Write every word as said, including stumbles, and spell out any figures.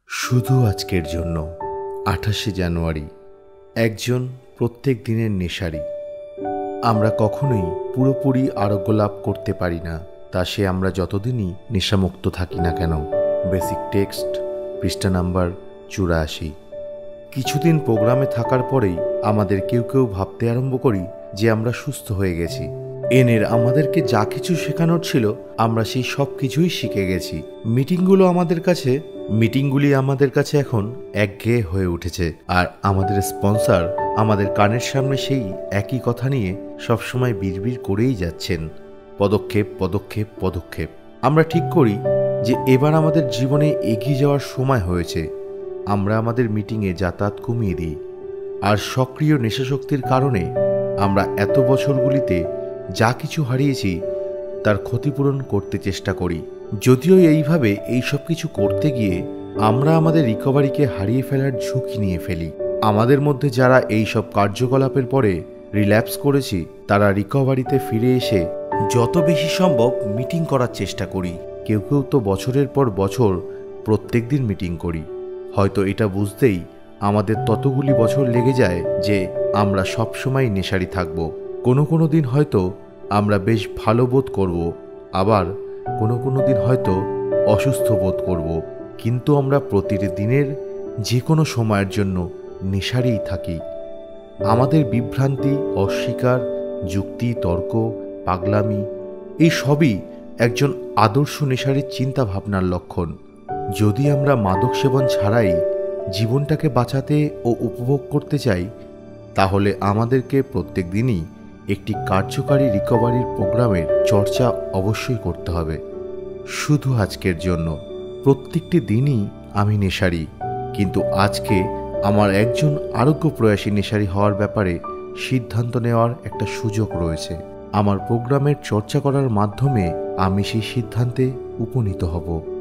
শুধু আজকের জন্য আঠাশে জানুয়ারি একজন প্রত্যেক দিনের নেশারি। আমরা কখনোই পুরোপুরি আরোগ্য লাভ করতে পারি না, তা সে আমরা যতদিনই নেশামুক্ত থাকি না কেন। বেসিক টেক্সট, পৃষ্ঠা নাম্বার চুরাশি। কিছুদিন প্রোগ্রামে থাকার পরেই আমাদের কেউ কেউ ভাবতে আরম্ভ করি যে আমরা সুস্থ হয়ে গেছি। এনের আমাদেরকে যা কিছু শেখানোর ছিল আমরা সেই সব কিছুই শিখে গেছি। মিটিংগুলো আমাদের কাছে মিটিংগুলি আমাদের কাছে এখন একঘেয়ে হয়ে উঠেছে, আর আমাদের স্পন্সর আমাদের কানের সামনে সেই একই কথা নিয়ে সবসময় বিড়বিড় করেই যাচ্ছেন। পদক্ষেপ পদক্ষেপ পদক্ষেপ। আমরা ঠিক করি যে এবার আমাদের জীবনে এগিয়ে যাওয়ার সময় হয়েছে। আমরা আমাদের মিটিংয়ে যাতায়াত কমিয়ে দিই, আর সক্রিয় নেশাশক্তির কারণে আমরা এত বছরগুলিতে যা কিছু হারিয়েছি তার ক্ষতিপূরণ করতে চেষ্টা করি। যদিও এইভাবে এই সব কিছু করতে গিয়ে আমরা আমাদের রিকভারিকে হারিয়ে ফেলার ঝুঁকি নিয়ে ফেলি। আমাদের মধ্যে যারা এই সব কার্যকলাপের পরে রিল্যাপস করেছি তারা রিকভারিতে ফিরে এসে যত বেশি সম্ভব মিটিং করার চেষ্টা করি। কেউ কেউ তো বছরের পর বছর প্রত্যেক দিন মিটিং করি। হয়তো এটা বুঝতেই আমাদের ততগুলি বছর লেগে যায় যে আমরা সবসময় নেশারি থাকব। কোনো কোনো দিন হয়তো আমরা বেশ ভালো বোধ করব, আবার কোনো কোনো দিন হয়তো অসুস্থ বোধ করব, কিন্তু আমরা প্রতিটি দিনের যে কোনো সময়ের জন্য নেশারিই থাকি। আমাদের বিভ্রান্তি, অস্বীকার, যুক্তি, তর্ক, পাগলামি এই সবই একজন আদর্শ নেশারির চিন্তা ভাবনার লক্ষণ। যদি আমরা মাদক সেবন ছাড়াই জীবনটাকে বাঁচাতে ও উপভোগ করতে চাই, তাহলে আমাদেরকে প্রত্যেক দিনই একটি কার্যকারী রিকভারির প্রোগ্রামের চর্চা অবশ্যই করতে হবে। শুধু আজকের জন্য প্রত্যেকটি দিনই আমি নেশারি, কিন্তু আজকে আমার একজন আরোগ্য প্রয়াসী নেশারি হওয়ার ব্যাপারে সিদ্ধান্ত নেওয়ার একটা সুযোগ রয়েছে। আমার প্রোগ্রামের চর্চা করার মাধ্যমে আমি সেই সিদ্ধান্তে উপনীত হব।